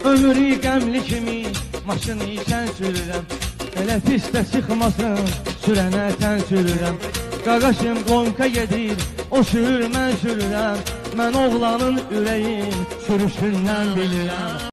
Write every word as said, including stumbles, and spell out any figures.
Ömrü qəmli kimi maşını ikən sürürəm. Elə pistə çıxmasın, sürənə tən sürürəm. Qaqaşım qonqa gedir, o sürür, mən sürürəm. Mən oğlanın ürəyin sürüşündən bilirəm.